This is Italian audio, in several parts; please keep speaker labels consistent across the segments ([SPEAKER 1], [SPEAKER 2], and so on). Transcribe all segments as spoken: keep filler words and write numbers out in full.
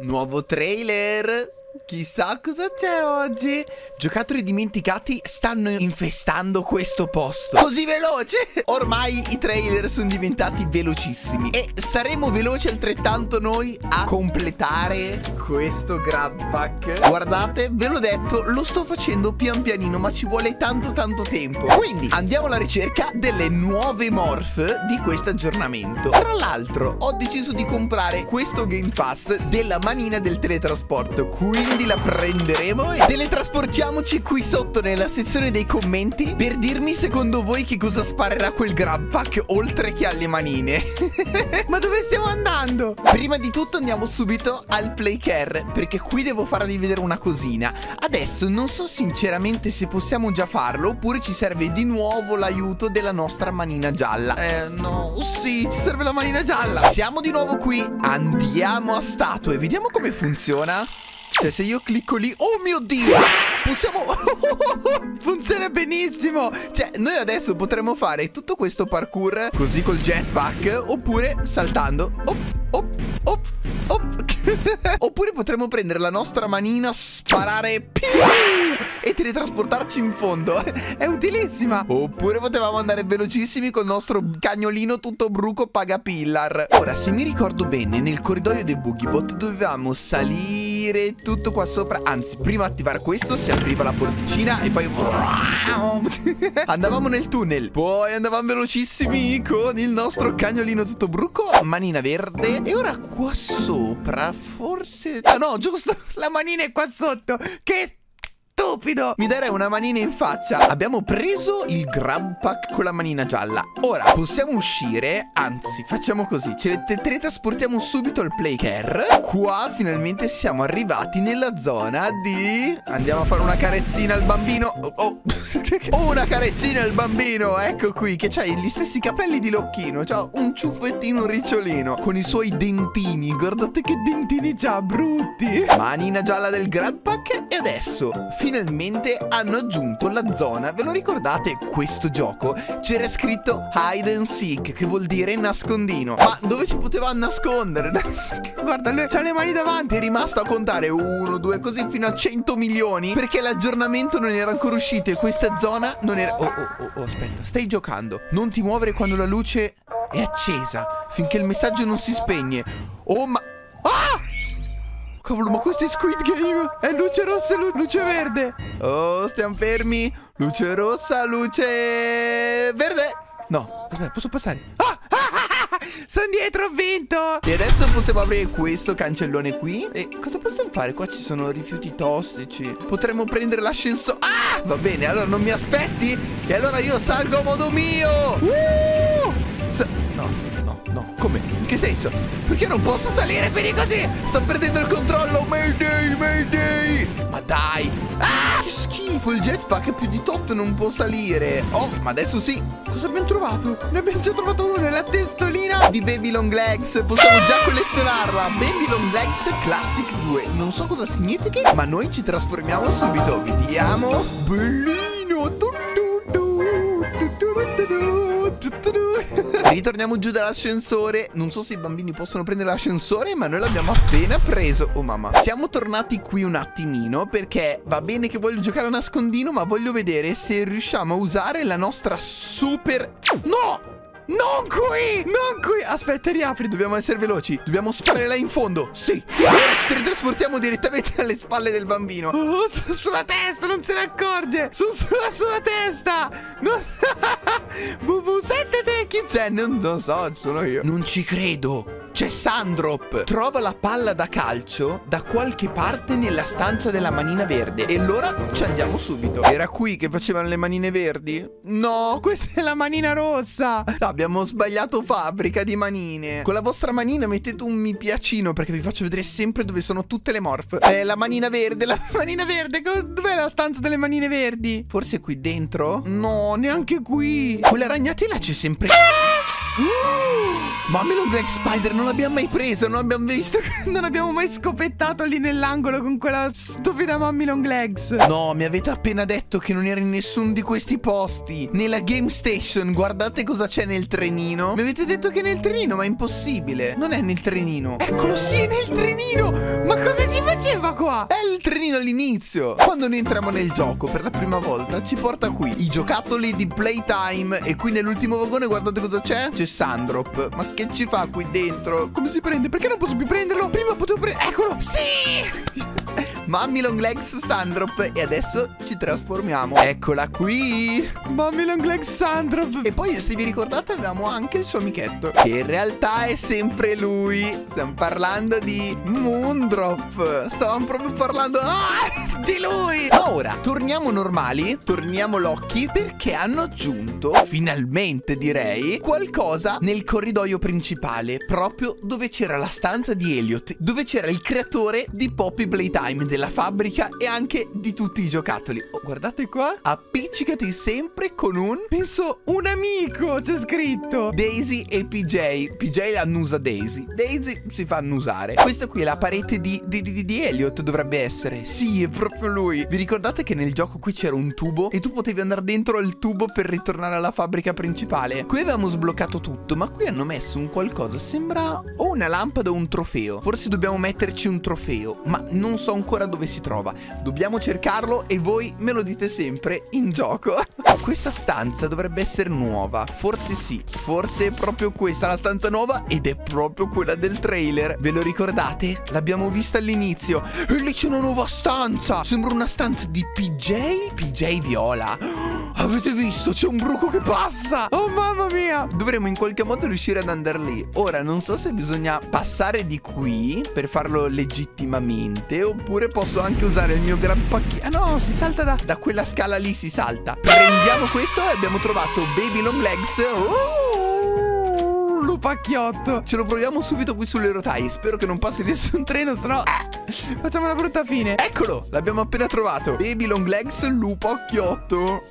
[SPEAKER 1] Nuovo trailer. Chissà cosa c'è oggi. Giocatori dimenticati stanno infestando questo posto così veloce. Ormai i trailer sono diventati velocissimi e saremo veloci altrettanto noi a completare questo grab pack. Guardate, ve l'ho detto, lo sto facendo pian pianino, ma ci vuole tanto tanto tempo. Quindi andiamo alla ricerca delle nuove morph di questo aggiornamento. Tra l'altro ho deciso di comprare questo Game Pass della manina del teletrasporto, quindi la prenderemo e teletrasportiamoci qui sotto nella sezione dei commenti per dirmi secondo voi che cosa sparerà quel grab pack oltre che alle manine. Ma dove stiamo andando? Prima di tutto andiamo subito al play care, perché qui devo farvi vedere una cosina. Adesso non so sinceramente se possiamo già farlo oppure ci serve di nuovo l'aiuto della nostra manina gialla. Eh no, sì, ci serve la manina gialla. Siamo di nuovo qui, andiamo a statue, vediamo come funziona. Cioè se io clicco lì, oh mio Dio, possiamo... funziona benissimo. Cioè noi adesso potremmo fare tutto questo parkour così col jetpack, oppure saltando. Op, op, op, op. Oppure potremmo prendere la nostra manina, sparare piu, e teletrasportarci in fondo. È utilissima. Oppure potevamo andare velocissimi col nostro cagnolino tutto bruco pagapillar. Ora se mi ricordo bene, nel corridoio del Boogiebot dovevamo salire tutto qua sopra. Anzi, prima attivare questo si apriva la porticina e poi andavamo nel tunnel. Poi andavamo velocissimi con il nostro cagnolino tutto bruco, manina verde. E ora qua sopra forse... ah no, giusto, la manina è qua sotto. Che stupido! Mi darei una manina in faccia. Abbiamo preso il grab pack con la manina gialla. Ora possiamo uscire. Anzi, facciamo così, ce le teletrasportiamo subito al play care. Qua finalmente siamo arrivati nella zona di... andiamo a fare una carezzina al bambino. Oh, oh. Oh, una carezzina al bambino. Ecco qui, che c'ha gli stessi capelli di Locchino. C'ha un ciuffettino ricciolino con i suoi dentini. Guardate che dentini c'ha, brutti. Manina gialla del grab pack. E adesso finalmente hanno aggiunto la zona. Ve lo ricordate questo gioco? C'era scritto hide and seek, che vuol dire nascondino. Ma dove ci poteva nascondere? Guarda, lui c'ha le mani davanti. È rimasto a contare uno, due, così fino a cento milioni, perché l'aggiornamento non era ancora uscito e questa zona non era... Oh, oh, oh, oh, aspetta, stai giocando. Non ti muovere quando la luce è accesa, finché il messaggio non si spegne. Oh ma... ah! Cavolo, ma questo è Squid Game. È luce rossa e luce verde. Oh, stiamo fermi. Luce rossa, luce verde. No, aspetta, posso passare? Ah, ah, ah, ah, sono dietro, ho vinto. E adesso possiamo aprire questo cancellone qui. E cosa possiamo fare? Qua ci sono rifiuti tossici. Potremmo prendere l'ascensore. Ah, va bene, allora non mi aspetti e allora io salgo a modo mio. uh! No. No, come? In che senso? Perché non posso salire più così? Sto perdendo il controllo. Mayday, mayday. Ma dai. Ah, che schifo. Il jetpack è più di tot, non può salire. Oh, ma adesso sì. Cosa abbiamo trovato? Ne abbiamo già trovato uno. La testolina di Baby Long Legs. Possiamo già collezionarla. Baby Long Legs Classic due. Non so cosa significhi, ma noi ci trasformiamo subito. Vediamo. Bellino. Ritorniamo giù dall'ascensore. Non so se i bambini possono prendere l'ascensore, ma noi l'abbiamo appena preso. Oh mamma. Siamo tornati qui un attimino, perché va bene che voglio giocare a nascondino, ma voglio vedere se riusciamo a usare la nostra super... No! Non qui! Non qui! Aspetta, riapri, dobbiamo essere veloci. Dobbiamo sparare là in fondo. Sì. Ora ci teletrasportiamo direttamente alle spalle del bambino. Oh, su sulla testa, non se ne accorge. Sono sulla sua testa. Non... Bubu, sentite, chi c'è? Non lo so, sono io. Non ci credo. C'è Sandrop. Trova la palla da calcio da qualche parte nella stanza della manina verde. E allora ci andiamo subito. Era qui che facevano le manine verdi? No, questa è la manina rossa. No, abbiamo sbagliato fabbrica di manine. Con la vostra manina mettete un mi piacino, perché vi faccio vedere sempre dove sono tutte le morph. Eh, la manina verde, la manina verde. Dov'è la stanza delle manine verdi? Forse qui dentro? No, neanche qui. Quella ragnatela c'è sempre. Uh, Mummy Long Legs Spider non l'abbiamo mai presa, non abbiamo visto, non abbiamo mai scopettato lì nell'angolo con quella stupida Mummy Long Legs. No, mi avete appena detto che non era in nessuno di questi posti. Nella Game Station, guardate cosa c'è nel trenino. Mi avete detto che è nel trenino, ma è impossibile. Non è nel trenino. Eccolo, sì, è nel trenino. Ma cosa si faceva qua? È il trenino all'inizio. Quando noi entriamo nel gioco per la prima volta, ci porta qui i giocattoli di Playtime. E qui nell'ultimo vagone guardate cosa c'è. C'è Sandrop. Ma che ci fa qui dentro? Come si prende? Perché non posso più prenderlo? Prima potevo prendere. Eccolo. Sì. Mummy Long Legs Sandrop. E adesso ci trasformiamo. Eccola qui, Mummy Long Legs Sandrop. E poi se vi ricordate avevamo anche il suo amichetto, che in realtà è sempre lui. Stiamo parlando di Moondrop. Stavamo proprio parlando ah, di lui. Ma ora torniamo normali, torniamo Locky, perché hanno aggiunto, finalmente direi, qualcosa nel corridoio principale, proprio dove c'era la stanza di Elliot, dove c'era il creatore di Poppy Playtime, della fabbrica e anche di tutti i giocattoli. Oh, guardate qua, appiccicati sempre con un, penso, un amico, c'è scritto Daisy e P J. P J annusa Daisy, Daisy si fa annusare. Questa qui è la parete di, di, di, di Elliot, dovrebbe essere. Sì, è proprio lui. Vi ricordate che nel gioco qui c'era un tubo e tu potevi andare dentro al tubo per ritornare alla fabbrica principale? Qui avevamo sbloccato tutto, ma qui hanno messo un qualcosa, sembra o una lampada o un trofeo. Forse dobbiamo metterci un trofeo, ma non so ancora dove si trova. Dobbiamo cercarlo e voi me lo dite sempre in gioco. Questa stanza dovrebbe essere nuova. Forse sì, forse è proprio questa la stanza nuova ed è proprio quella del trailer. Ve lo ricordate? L'abbiamo vista all'inizio. E lì c'è una nuova stanza. Sembra una stanza di P J? P J viola. Avete visto? C'è un bruco che passa. Oh mamma mia. Dovremmo in qualche modo riuscire ad andare lì. Ora non so se bisogna passare di qui per farlo legittimamente, oppure posso anche usare il mio gran pacchetto. Ah no, si salta da, da quella scala lì, si salta. Prendiamo questo e abbiamo trovato Baby Long Legs. Oh, lupacchiotto. Ce lo proviamo subito qui sulle rotaie. Spero che non passi nessun treno, sennò eh, facciamo una brutta fine. Eccolo, l'abbiamo appena trovato. Baby Long Legs lupacchiotto.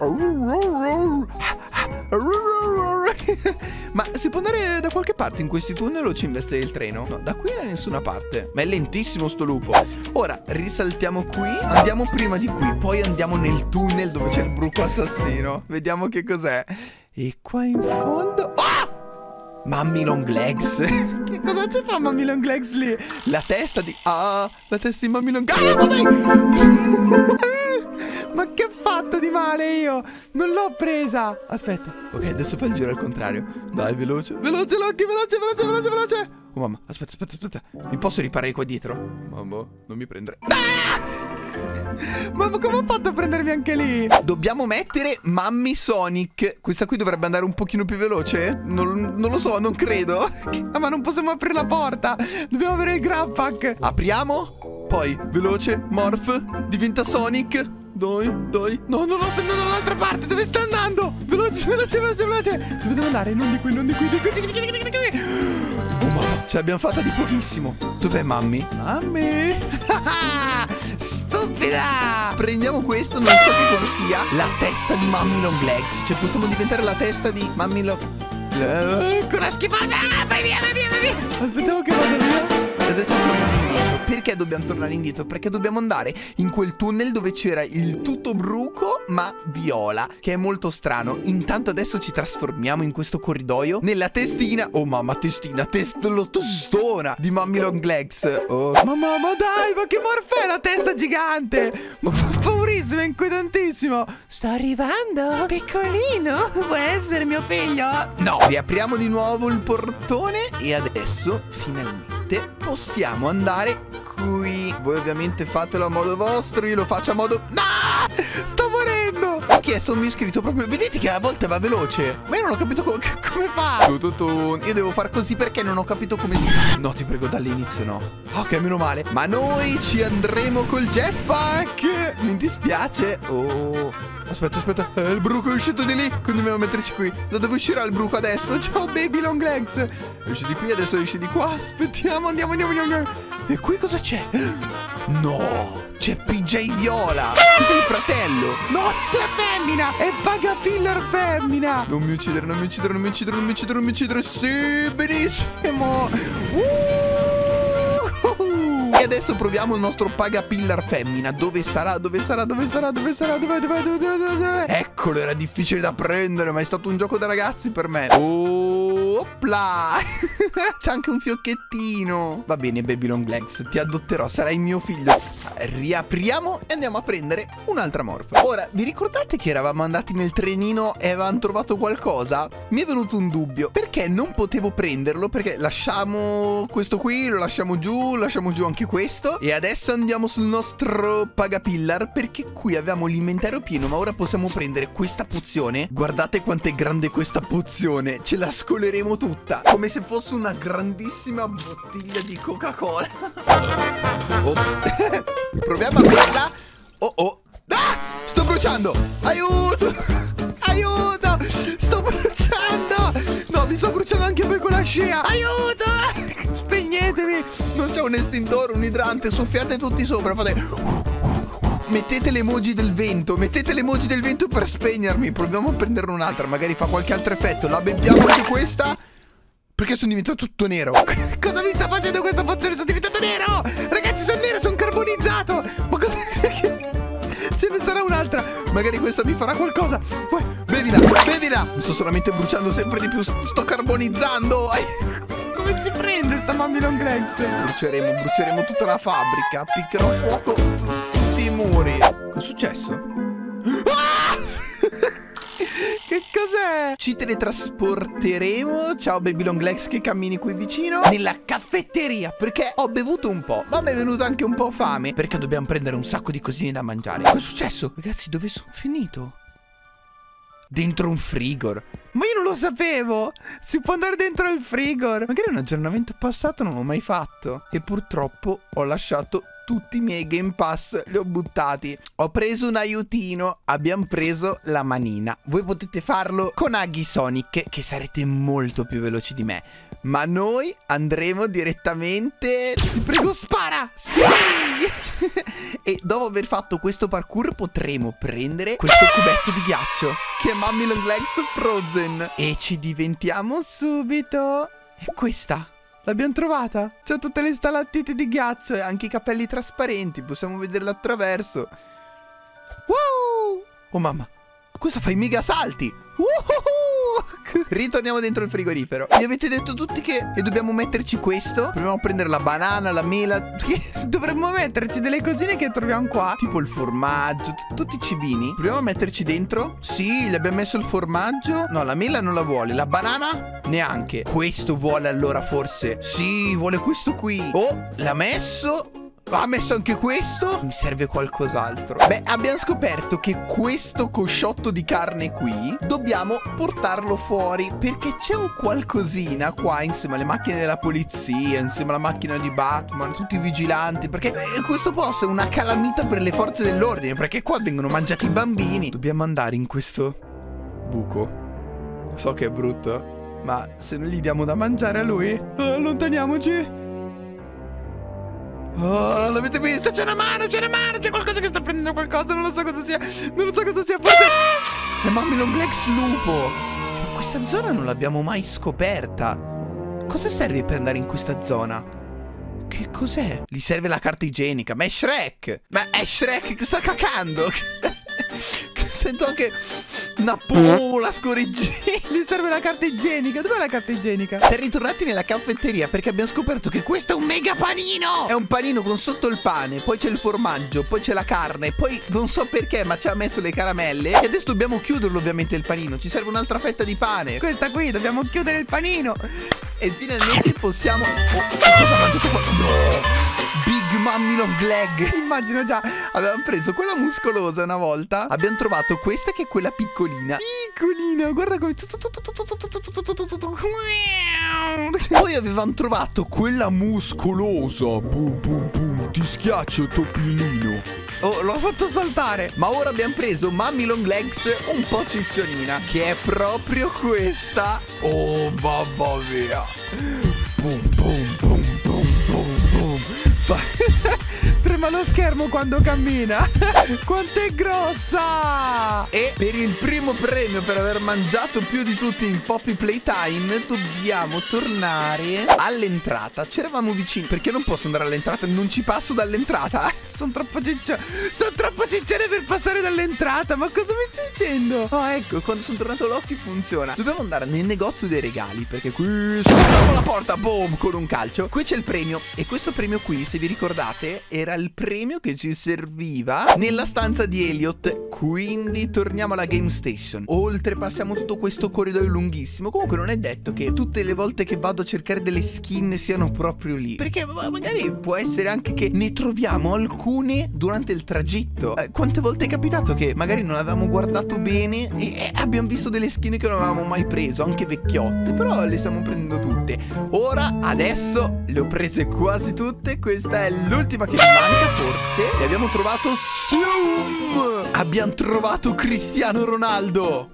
[SPEAKER 1] Ma si può andare da qualche parte in questi tunnel o ci investe il treno? No, da qui da nessuna parte. Ma è lentissimo sto lupo. Ora risaltiamo qui. Andiamo prima di qui, poi andiamo nel tunnel dove c'è il bruco assassino. Vediamo che cos'è. E qua in fondo oh! Mummy Long Legs. Che cosa ci fa Mummy Long Legs lì? La testa di ah, la testa di Mummy Long Legs. Ah, dai! Ma che ho fatto di male io? Non l'ho presa. Aspetta. Ok, adesso fai il giro al contrario. Dai, veloce. Veloce, Locky, veloce, veloce, veloce, veloce. Oh mamma, aspetta, aspetta, aspetta. Mi posso riparare qua dietro? Mamma, non mi prendere. Ah! Mamma, come ho fatto a prendermi anche lì? Dobbiamo mettere Mummy Sonic. Questa qui dovrebbe andare un pochino più veloce? Non, non lo so, non credo. Ah, ma non possiamo aprire la porta. Dobbiamo avere il grab pack. Apriamo. Poi, veloce, Morph. Diventa Sonic. Dai, dai. No, no, no, sta andando dall'altra parte. Dove sta andando? Veloce, veloce, veloce, veloce. Dove devo andare? Non di qui, non di qui, di qui, di qui, di qui, di qui. Oh, mamma, ce l'abbiamo fatta di pochissimo. Dov'è Mummy? Mummy. Stupida. Prendiamo questo, non so che cosa sia. La testa di Mummy Long Legs. Cioè, possiamo diventare la testa di Mummy Long Legs. Con la schifosa. Vai via, vai via, vai via. Aspettavo che vada via. Adesso torniamo indietro. Perché dobbiamo tornare indietro? Perché dobbiamo andare in quel tunnel dove c'era il tutto bruco ma viola, che è molto strano. Intanto adesso ci trasformiamo in questo corridoio nella testina. Oh mamma, testina, testolo tostona di Mummy Long Legs. Oh mamma, ma dai, ma che morfè la testa gigante. Ma fa paurissimo, è inquietantissimo. Sto arrivando, piccolino. Vuoi essere mio figlio? No, riapriamo di nuovo il portone e adesso finalmente possiamo andare qui. Voi ovviamente fatelo a modo vostro, io lo faccio a modo... No! Sto morendo! Ho chiesto un mio iscritto proprio... Vedete che a volte va veloce? Ma io non ho capito co come fa. Tu, tu, tu. Io devo far così perché non ho capito come si... No, ti prego, dall'inizio no. Ok, meno male. Ma noi ci andremo col jetpack. Mi dispiace. Oh... Aspetta, aspetta. Eh, il bruco è uscito di lì. Quindi dobbiamo metterci qui. Da dove uscirà il bruco adesso? Ciao, baby long legs. È uscito di qui, adesso esce di qua. Aspettiamo, andiamo, andiamo, andiamo. E qui cosa c'è? No, c'è P J Viola. Cos'è il fratello? No, la femmina. È Pagapillar femmina. Non mi uccidere, non mi uccidere, non mi uccidere, non mi uccidere, non mi uccidere. Sì, benissimo. Uh! E adesso proviamo il nostro Pagapillar femmina. Dove sarà? Dove sarà? Dove sarà? Dove sarà? Dove, dove, dove, dove, dove? Eccolo, era difficile da prendere, ma è stato un gioco da ragazzi per me. Oh, opla. C'è anche un fiocchettino. Va bene, baby long legs, ti adotterò, sarai mio figlio. Riapriamo e andiamo a prendere un'altra morfa. Ora, vi ricordate che eravamo andati nel trenino e avevamo trovato qualcosa? Mi è venuto un dubbio. Perché non potevo prenderlo? Perché lasciamo questo qui, lo lasciamo giù, lasciamo giù anche questo. E adesso andiamo sul nostro Pagapillar, perché qui avevamo l'inventario pieno, ma ora possiamo prendere questa pozione. Guardate quanto è grande questa pozione. Ce la scoleremo tutta, come se fosse una grandissima bottiglia di Coca-Cola. Oh. Proviamo a berla. Oh oh. Ah! Sto bruciando. Aiuto. Aiuto. Sto bruciando. No, mi sto bruciando anche poi con la scia. Aiuto. Spegnetemi. Non c'è un estintore, un idrante. Soffiate tutti sopra. Fate. Mettete le emoji del vento. Mettete le emoji del vento per spegnermi. Proviamo a prenderne un'altra. Magari fa qualche altro effetto. La beviamo anche questa. Perché sono diventato tutto nero? Cosa mi sta facendo questa pozione? Sono diventato nero! Ragazzi, sono nero, sono carbonizzato! Ma cosa... Ce ne sarà un'altra! Magari questa mi farà qualcosa! Poi, bevila, bevila! Mi sto solamente bruciando sempre di più. Sto carbonizzando! Come si prende sta mamma long legs? Bruceremo, bruceremo tutta la fabbrica. Appiccherò fuoco tutti i muri. Cosa è successo? Ah! Che cos'è? Ci teletrasporteremo. Ciao baby long legs che cammini qui vicino. Nella caffetteria, perché ho bevuto un po', ma mi è venuta anche un po' fame, perché dobbiamo prendere un sacco di cosine da mangiare. Cosa è successo? Ragazzi, dove sono finito? Dentro un frigor. Ma io non lo sapevo. Si può andare dentro il frigor. Magari un aggiornamento passato non l'ho mai fatto. E purtroppo ho lasciato tutti i miei Game Pass, li ho buttati. Ho preso un aiutino. Abbiamo preso la manina. Voi potete farlo con Aghi Sonic, che sarete molto più veloci di me. Ma noi andremo direttamente. Ti prego, spara! Sì! E dopo aver fatto questo parkour potremo prendere questo cubetto di ghiaccio, che è Mummy Long Legs Frozen. E ci diventiamo subito. E questa l'abbiamo trovata. C'ha tutte le stalattiti di ghiaccio e anche i capelli trasparenti. Possiamo vederla attraverso. Wow! Oh mamma, questo fa i mega salti. Uh-huh! Ritorniamo dentro il frigorifero. Mi avete detto tutti che e dobbiamo metterci questo. Proviamo a prendere la banana, la mela. Dovremmo metterci delle cosine che troviamo qua, tipo il formaggio, tutti i cibini. Proviamo a metterci dentro. Sì, le abbiamo messo il formaggio. No, la mela non la vuole. La banana neanche. Questo vuole allora forse. Sì, vuole questo qui. Oh, l'ha messo. Ha messo anche questo. Mi serve qualcos'altro. Beh, abbiamo scoperto che questo cosciotto di carne qui dobbiamo portarlo fuori, perché c'è un qualcosina qua insieme alle macchine della polizia, insieme alla macchina di Batman, tutti i vigilanti. Perché eh, questo posto è una calamita per le forze dell'ordine, perché qua vengono mangiati i bambini. Dobbiamo andare in questo buco. So che è brutto, ma se non gli diamo da mangiare a lui, eh, allontaniamoci. Oh, l'avete visto? C'è una mano, c'è una mano, c'è qualcosa che sta prendendo qualcosa. Non lo so cosa sia. Non lo so cosa sia. Forse è Mummy Long Legs lupo. Ma questa zona non l'abbiamo mai scoperta. Cosa serve per andare in questa zona? Che cos'è? Gli serve la carta igienica. Ma è Shrek. Ma è Shrek che sta cacando. Sento anche una pola scorreggina. Gli serve la carta igienica. Dov'è la carta igienica? Siamo ritornati nella caffetteria perché abbiamo scoperto che questo è un mega panino. È un panino con sotto il pane, poi c'è il formaggio, poi c'è la carne, poi non so perché ma ci ha messo le caramelle. E adesso dobbiamo chiuderlo ovviamente il panino. Ci serve un'altra fetta di pane. Questa qui, dobbiamo chiudere il panino. E finalmente possiamo... Oh, cosa ha mangiato qua? No! Big Mummy Long Leg. Immagino già. Avevamo preso quella muscolosa una volta. Abbiamo trovato questa che è quella piccolina. Piccolina, guarda come... Poi avevamo trovato quella muscolosa. Bu bu bu. Ti schiaccio, topolino. Oh, l'ho fatto saltare. Ma ora abbiamo preso Mummy Long Legs un po' ciccionina, che è proprio questa. Oh, mamma mia. Boom, boom, boom, boom, boom, boom. Trema lo schermo quando cammina. Quanto è grossa! E per il primo premio, per aver mangiato più di tutti in Poppy Playtime, dobbiamo tornare all'entrata. C'eravamo vicini. Perché non posso andare all'entrata? Non ci passo dall'entrata. Sono troppo ciccione. Sono troppo ciccione per passare dall'entrata. Ma cosa mi stai dicendo? Oh, ecco, quando sono tornato l'occhio funziona. Dobbiamo andare nel negozio dei regali, perché qui sfondiamo la porta, boom, con un calcio. Qui c'è il premio. E questo premio qui, se vi ricordate, era il premio che ci serviva nella stanza di Elliot. Quindi torniamo alla Game Station. Oltrepassiamo tutto questo corridoio lunghissimo. Comunque non è detto che tutte le volte che vado a cercare delle skin siano proprio lì, perché magari può essere anche che ne troviamo alcune durante il tragitto. eh, Quante volte è capitato che magari non avevamo guardato bene e eh, abbiamo visto delle skin che non avevamo mai preso, anche vecchiotte, però le stiamo prendendo tutte. Ora, adesso le ho prese quasi tutte. Questa è l'ultima che mi manca, forse. E abbiamo trovato Zoom. Abbiamo trovato Cristiano Ronaldo.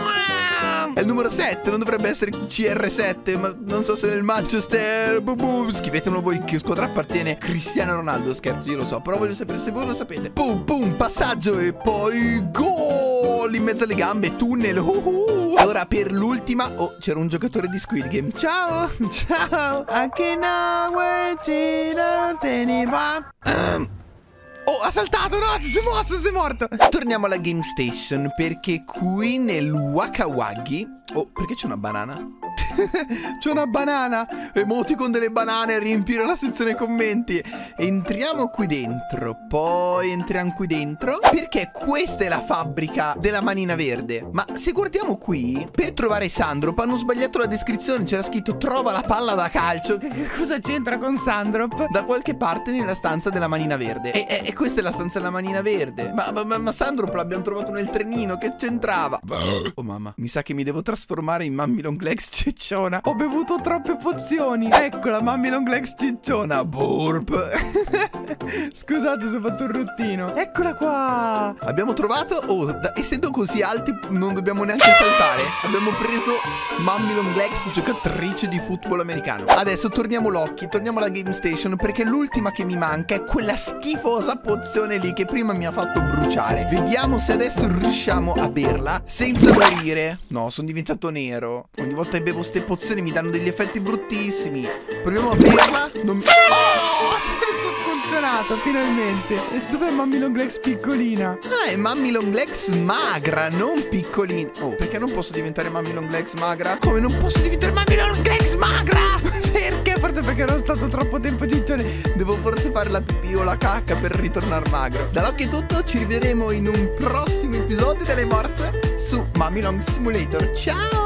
[SPEAKER 1] È il numero sette, non dovrebbe essere C R sette, ma non so se nel Manchester. Boom, boom. Scrivetemelo voi che squadra appartiene Cristiano Ronaldo. Scherzo, io lo so, però voglio sapere se voi lo sapete. Boom, boom, passaggio e poi gol in mezzo alle gambe, tunnel. Uh -huh. E ora per l'ultima. Oh, c'era un giocatore di Squid Game. Ciao, ciao. Anche no, ci non te ne va. Um. Oh, ha saltato, no, si è mosso, si è morto. Torniamo alla Game Station, perché qui nel Waka Waggy. Oh, perché c'è una banana? C'è una banana. Emoticon delle banane a riempire la sezione commenti. Entriamo qui dentro. Poi entriamo qui dentro, perché questa è la fabbrica della manina verde. Ma se guardiamo qui, per trovare Sandrop hanno sbagliato la descrizione. C'era scritto trova la palla da calcio. Che, che cosa c'entra con Sandrop? Da qualche parte nella stanza della manina verde. E, e, e questa è la stanza della manina verde. Ma, ma, ma Sandrop l'abbiamo trovato nel trenino. Che c'entrava? Oh mamma, mi sa che mi devo trasformare in Mummy Long Legs cicciona. Ho bevuto troppe pozioni. Eccola, Mummy Long Legs cicciona. Burp. Scusate se ho fatto un ruttino. Eccola qua. Abbiamo trovato. Oh, da, essendo così alti non dobbiamo neanche saltare. Abbiamo preso Mummy Long Legs, giocatrice di football americano. Adesso torniamo l'occhio, torniamo alla Game Station, perché l'ultima che mi manca è quella schifosa pozione lì che prima mi ha fatto bruciare. Vediamo se adesso riusciamo a berla senza morire. No, sono diventato nero. Ogni volta che bevo ste pozioni mi danno degli effetti bruttissimi. Proviamo a berla. Non mi... Oh! Ha funzionato, finalmente. Dov'è Mummy Long Legs piccolina? Ah, è Mummy Long Legs magra, non piccolina. Oh, perché non posso diventare Mummy Long Legs magra? Come non posso diventare Mummy Long Legs magra? Perché? Forse perché ero stato troppo tempo ciccione. Devo forse fare la pipì o la cacca per ritornare magro. Dall'occhio è tutto, ci rivedremo in un prossimo episodio delle morse su Mummy Long Simulator. Ciao!